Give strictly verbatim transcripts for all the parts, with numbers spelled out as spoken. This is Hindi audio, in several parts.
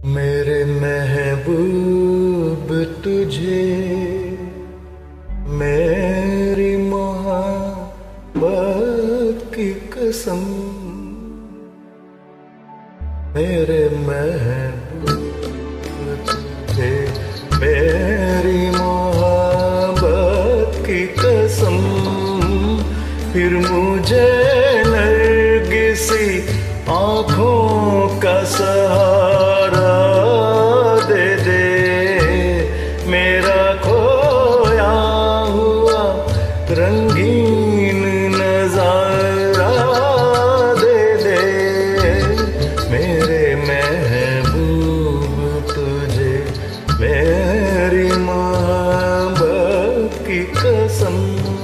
मेरे महबूब तुझे मेरी मोहब्बत की कसम, मेरे महबूब तुझे मेरी मोहब्बत की कसम। फिर मुझे नरगिसी आँखों का सहारा दे दे, मेरा खोया हुआ रंगीन नजारा दे दे। मेरे महबूब तुझे मेरी मोहब्बत की कसम।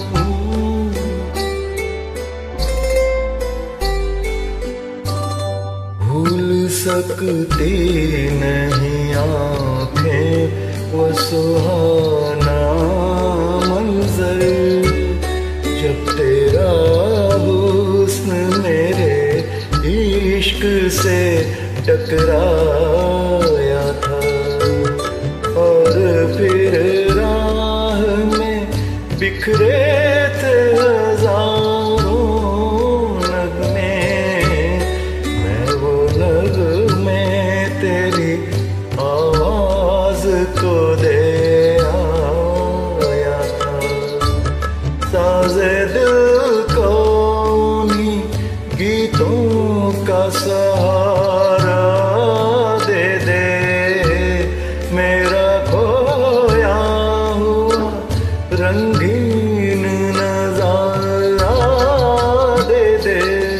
भूल सकती नहीं आँखें वो सुहाना मंजर, जब तेरा हुस्न मेरे इश्क से टकराया था। और फिर राह में बिखरे थे हजारों नगमे, मैं वो नगमे तेरी आवाज को दे आया था। साज़े दिल को उन्हीं गीतों का सहारा दे दे, मेरा खोया हुआ रंगीन नजारा दे दे।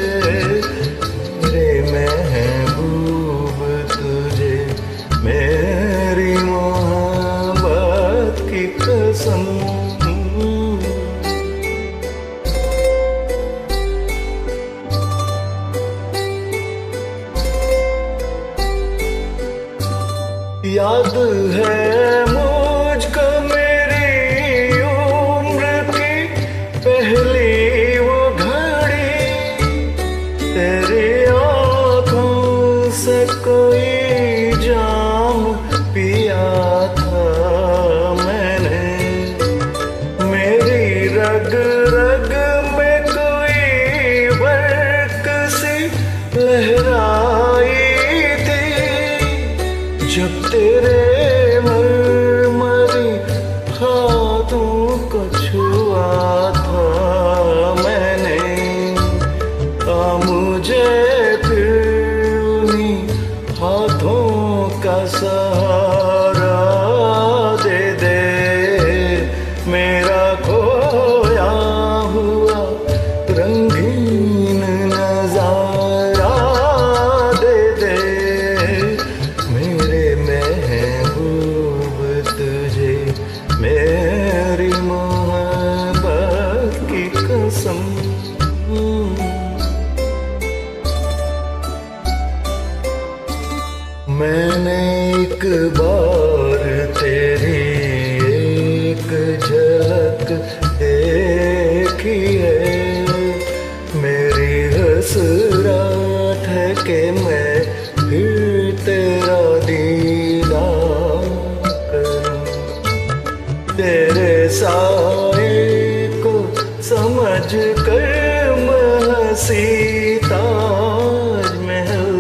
मेरे महबूब तुझे मेरी मोहब्बत की कसम। याद है मुझको मेरी उम्र की पहली वो घड़ी, तेरी आँखों से कोई जाम पिया था मैंने। मेरी रग रग में कोई बर्क सी लहराई थी, जब तेरे मरमरी हाथों को छुआ था मैंने। आ मुझे फिर उन्हीं हाथों का सहारा दे दे, मेरा खोया हुआ रंगीन नजारा दे दे। मेरे महबूब तुझे मेरी मोहब्बत की कसम। मैंने एक बार तेरी एक झलक देखी है, मेरी हसरत है कि मैं फिर तेरा दीदार करूं। तेरे साए को समझ कर महसी ताजमहल,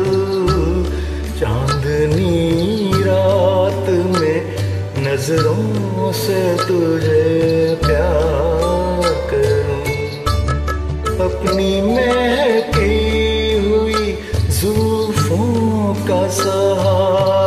चांदनी रात में नजरों से तुझे प्यार करूं। अपनी महकी हुई जुल्फों का सहारा